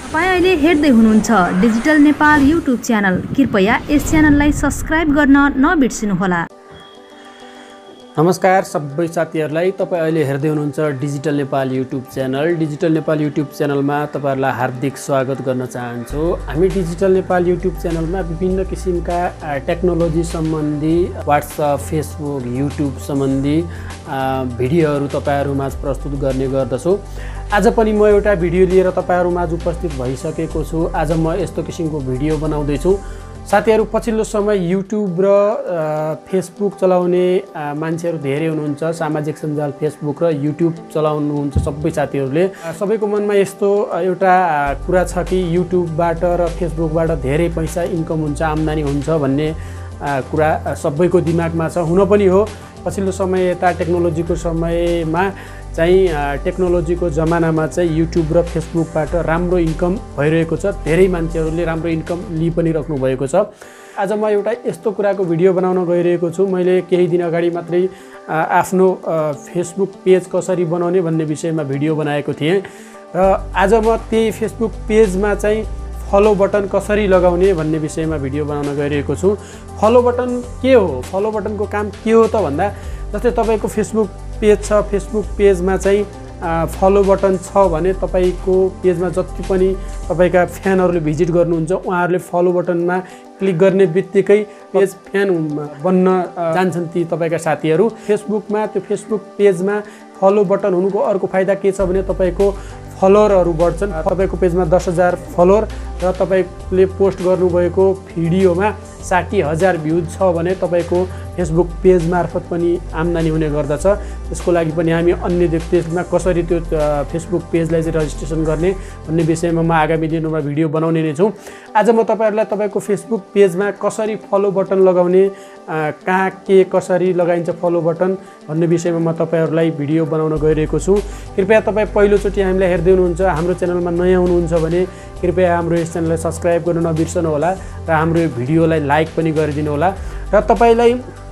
तपाईं अहिले हेर्दै हुनुहुन्छ डिजिटल नेपाल युट्युब च्यानल। कृपया यस च्यानललाई सब्स्क्राइब गर्न नबिर्सिनुहोला। नमस्कार सबै साथीहरूलाई, तपाईं अहिले हेर्दै हुनुहुन्छ digital Nepal YouTube channel. Digital Nepal YouTube च्यानलमा तपाईहरुलाई हार्दिक स्वागत गर्न चाहन्छु। हामी डिजिटल नेपाल युट्युब च्यानलमा विभिन्न किसिमका टेक्नोलोजी सम्बन्धी व्हाट्सएप, फेसबुक, युट्युब सम्बन्धी भिडियोहरू तपाईहरुमाझ प्रस्तुत गर्ने गर्दछु। आज पनि म एउटा भिडियो लिएर तपाईहरुमाझ उपस्थित भइसकेको छु। आज म यस्तो किसिमको भिडियो बनाउँदै छु। साथीहरु, पछिल्लो समय युट्युब र फेसबुक चलाउने मान्छेहरु धेरै हुनुहुन्छ। सामाजिक सञ्जाल फेसबुक र युट्युब चलाउनुहुन्छ सबै साथीहरुले। सबैको मनमा यस्तो एउटा कुरा छ कि युट्युबबाट र फेसबुकबाट धेरै पैसा इन्कम हुन्छ, आम्दानी हुन्छ भन्ने कुरा सबैको दिमागमा छ। हुन पनि हो, पछिल्लो समय यता टेक्नोलोजीको समयमा चाहिँ टेक्नोलोजीको जमानामा चाहिँ युट्युब र फेसबुकबाट राम्रो इन्कम भइरहेको छ। धेरै मान्छेहरूले राम्रो इन्कम लिइ पनि राख्नु भएको छ। आज म एउटा यस्तो कुराको भिडियो बनाउन गइरहेको छु। मैले केही दिन अगाडि मात्रै आफ्नो फेसबुक पेज कसरी बनाउने भन्ने विषयमा भिडियो बनाएको थिएँ र आज म त्यही फेसबुक पेजमा चाहिँ फलो बटन कसरी लगाउने भन्ने विषयमा भिडियो बनाउन गइरहेको छु। फलो बटन के हो? फलो बटनको काम के हो त भन्दा, जस्तै तपाईको फेसबुक पेज छ, फेसबुक पेजमा चाहिँ फलो बटन छ भने तपाईको पेजमा जति पनि तपाईका फ्यानहरूले भिजिट गर्नुहुन्छ उहाँहरूले फलो बटनमा क्लिक गर्ने बित्तिकै पेज फ्यान बन्न जान्छन् ती तपाईका साथीहरू। फेसबुकमा त्यो फेसबुक पेजमा फलो बटन हुनुको अर्को फाइदा के छ भने तपाईको फलोअरहरू बढ्छन्। तपाईको पेजमा 10,000 फलोअर र तपाईले पोस्ट गर्नुभएको भिडियोमा 60,000 भ्युज छ भने तपाईको फेसबुक पेज मार्फत पनि आम्दानी हुने गर्दछ। त्यसको लागि पनि हामी अन्य त्यसमा कसरी त्यो फेसबुक पेजलाई चाहिँ रजिस्ट्रेसन गर्ने भन्ने विषयमा म आगामी दिनमा भिडियो बनाउने नै छु। आज म तपाईहरुलाई तपाईको फेसबुक पेजमा कसरी फलो बटन लगाउने, कहाँ के कसरी लगाइन्छ फलो बटन भन्ने विषयमा म तपाईहरुलाई भिडियो बनाउन गइरहेको छु। कृपया तपाईं पहिलोचोटि हामीलाई हेर्दै हुनुहुन्छ, हाम्रो च्यानलमा नयाँ हुनुहुन्छ भने कृपया हाम्रो यस च्यानललाई सब्स्क्राइब गर्न नबिर्सनु होला र हाम्रो यो भिडियोलाई लाइक पनि गरिदिनु होला। र तपाईलाई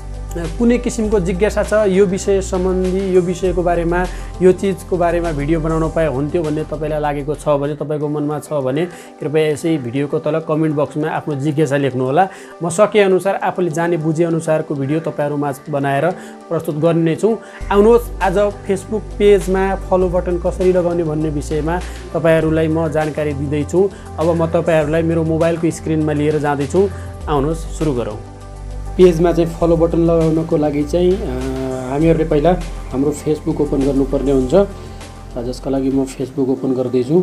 कुनै किसिमको जिज्ञासा छ यो विषय सम्बन्धी, यो विषयको बारेमा, यो चिजको बारेमा भिडियो बनाउन पाए हुन्थ्यो भन्ने तपाईलाई लागेको छ भने, तपाईको मनमा छ भने कृपया यसै भिडियोको तल कमेन्ट बक्समा आफ्नो जिज्ञासा लेख्नु होला। म सके अनुसार आफूले जाने बुझे अनुसारको भिडियो तपाईहरुमाझ बनाएर प्रस्तुत गर्ने नै छु। आउनुहोस्, आज फेसबुक पेजमा फलो बटन कसरी लगाउने भन्ने विषयमा तपाईहरुलाई म जानकारी दिँदै छु। अब म तपाईहरुलाई मेरो मोबाइलको स्क्रिनमा लिएर जाँदै छु। आउनुहोस् सुरु गरौँ। पेजमा चाहिँ फलो बटन लगाउनको लागि चाहिँ हामीहरूले पहिला हाम्रो फेसबुक ओपन गर्नुपर्ने हुन्छ, जसका लागि म फेसबुक ओपन गर्दैछु।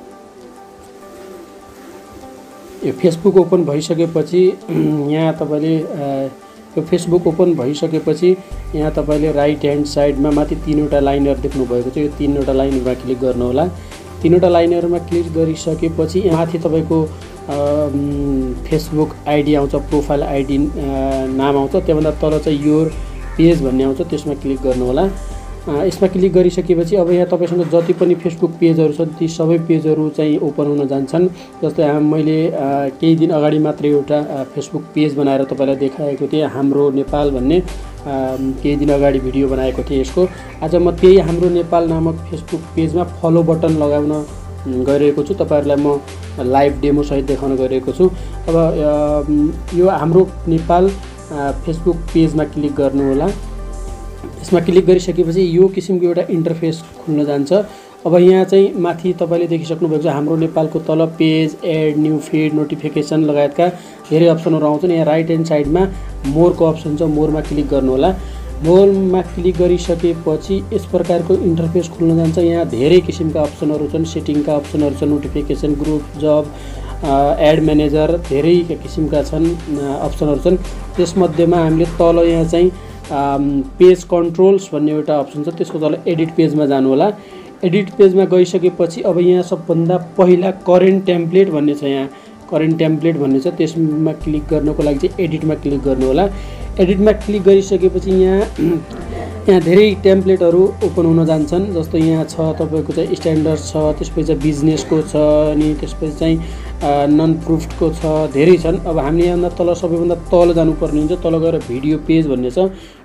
यो फेसबुक ओपन भइसकेपछि यहाँ तपाईले यो फेसबुक ओपन भइसकेपछि यहाँ तपाईले राइट ह्यान्ड साइडमा माथि 3वटा लाइनहरु देख्नु भएको छ। यो 3वटा लाइनहरुमा क्लिक गर्नु होला। 3वटा लाइनहरुमा क्लिक गरिसकेपछि माथि तपाईको फेसबुक आइडी आउँछ, प्रोफाइल आइडी नाम आउँछ। त्योभन्दा तल चाहिँ योर पेज भन्ने आउँछ, त्यसमा क्लिक गर्नु होला। यसमा क्लिक गरिसकेपछि अब यहाँ तपाईसँग जति पनि फेसबुक पेजहरू छन् ती सबै पेजहरू चाहिँ ओपन हुन जान्छन्। जस्तै मैले केही दिन अगाडि मात्रै एउटा फेसबुक पेज बनाएर तपाईलाई देखाएको थिएँ, हाम्रो नेपाल भन्ने। केही दिन अगाडि भिडियो बनाएको थिएँ यसको। आज म त्यही हाम्रो नेपाल नामक फेसबुक पेजमा फलो बटन लगाउन गइरहेको छु। तपाईहरुलाई म लाइभ डेमो सहित देखाउन गइरहेको छु। अब यो हाम्रो नेपाल फेसबुक पेजमा क्लिक गर्नु होला। यसमा क्लिक गरिसकेपछि यो किसिमको एउटा इन्टरफेस खुल्न जान्छ। अब यहाँ चाहिँ माथि तपाईले देखिसक्नु भएको छ हाम्रो नेपालको तल page, ad, new feed, notification लगायतका धेरै अप्सनहरु आउँछन्। यहाँ राइट ह्यान्ड साइडमा मोरको अप्सन छ, मोरमा क्लिक गर्नु होला। मोरमा क्लिक गरिसकेपछि यस प्रकारको इन्टरफेस खुल्न जान्छ। यहाँ धेरै किसिमका अप्सनहरु छन्, सेटिङका अप्सनहरु छन्, notification, group, job, ad manager, धेरै किसिमका छन् अप्सनहरु छन्। त्यसमध्येमा हामीले तल यहाँ चाहिँ पेज कन्ट्रोल्स भन्ने एउटा अप्सन छ, त्यसको तल एडिट पेजमा जानु होला। एडिट पेजमा गइसकेपछि अब यहाँ सबभन्दा पहिला करेन्ट टेम्प्लेट भन्ने छ, यहाँ करेन्ट टेम्प्लेट भन्ने छ, त्यसमा क्लिक गर्नको लागि चाहिँ एडिटमा क्लिक गर्नु होला। एडिटमा क्लिक गरिसकेपछि यहाँ धेरै टेम्प्लेटहरू ओपन हुन जान्छन्। जस्तो यहाँ छ तपाईको चाहिँ स्ट्यान्डर्ड छ, त्यसपछि चाहिँ बिजनेसको छ, अनि त्यसपछि चाहिँ नन प्रुफ्डको छ, धेरै छन्। अब हामी यहाँ तल सबैभन्दा तल जानुपर्ने हुन्छ। तल गएर भिडियो पेज भन्ने छ,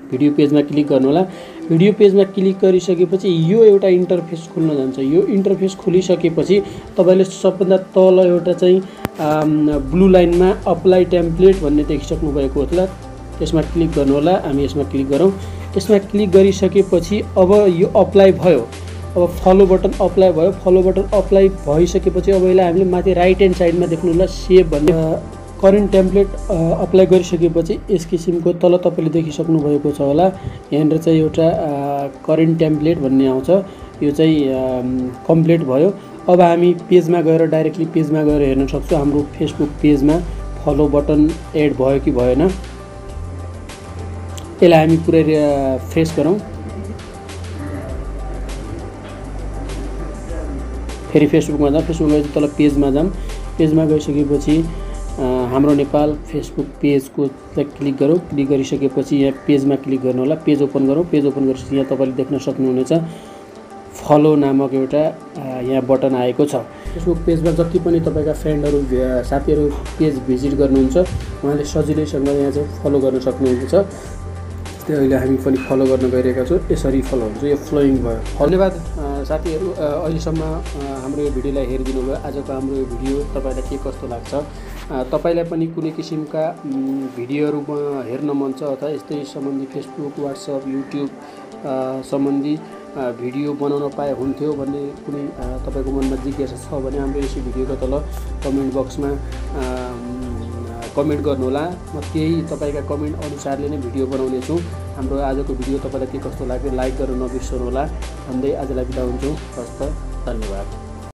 भिडियो पेजमा क्लिक गर्नु होला। भिडियो पेजमा क्लिक गरिसकेपछि यो एउटा इन्टरफेस खुल्न जान्छ। यो इन्टरफेस खुलिसकेपछि तपाईले सबभन्दा तल एउटा चाहिँ ब्लू लाइनमा अप्लाई टेम्प्लेट भन्ने देखिसक्नु भएको होला। त्यसमा क्लिक गर्नु होला। हामी यसमा क्लिक गरौँ। यसमा क्लिक गरिसकेपछि अब यो अप्लाई भयो। अब फलो बटन अप्लाई भयो। फलो बटन अप्लाई भइसकेपछि अब यसलाई हामीले माथि राइट ह्यान्ड साइडमा देख्नु होला सेभ भन्ने करेन्ट टेम्प्लेट अप्लाई गरिसकेपछि यस किसिमको तल तपाईले देखिसक्नु भएको छ होला। यहाँनिर चाहिँ एउटा करेन्ट टेम्प्लेट भन्ने आउँछ। यो चाहिँ कम्प्लिट भयो। अब हामी पेजमा गएर डाइरेक्टली पेजमा गएर हेर्न सक्छौँ हाम्रो फेसबुक पेजमा फलो बटन एड भयो कि भएन। यसलाई हामी पुरै फ्रेस गरौँ। फेरि फेसबुकमा जाऊँ। फेसबुकमा गएपछि तल पेजमा जाऊँ। पेजमा गइसकेपछि हाम्रो नेपाल फेसबुक पेजको क्लिक गरौँ। क्लिक गरिसकेपछि यहाँ पेजमा क्लिक गर्नु होला। पेज ओपन गरौँ। पेज ओपन गरेपछि यहाँ तपाईँले देख्न सक्नुहुनेछ फलो नामक एउटा यहाँ बटन आएको छ। फेसबुक पेजमा जति पनि तपाईँका फ्रेन्डहरू साथीहरू पेज भिजिट गर्नुहुन्छ उहाँले सजिलैसँग यहाँ चाहिँ फलो गर्न सक्नुहुन्छ। त्यही अहिले हामी पनि फलो गर्न गइरहेका छौँ। यसरी फलो हुन्छ। यो फ्लोइङ भयो। धन्यवाद साथीहरू, अहिलेसम्म हाम्रो यो भिडियोलाई हेरिदिनु भयो। आजको हाम्रो यो भिडियो तपाईँलाई के कस्तो लाग्छ? तपाईँलाई पनि कुनै किसिमका भिडियोहरू हेर्न मन छ अथवा यस्तै सम्बन्धी फेसबुक, वाट्सएप, युट्युब सम्बन्धी भिडियो बनाउन पाए हुन्थ्यो भन्ने कुनै तपाईँको मनमा जिज्ञासा छ भने हाम्रो यस भिडियोको तल कमेन्ट बक्समा कमेन्ट गर्नुहोला। म त्यही तपाईँका कमेन्ट अनुसारले नै भिडियो बनाउने छु। हाम्रो आजको भिडियो तपाईँलाई के कस्तो लाग्यो लाइक गर्न नबिर्सनुहोला भन्दै आजलाई बिदा हुन्छु। हस्त, धन्यवाद।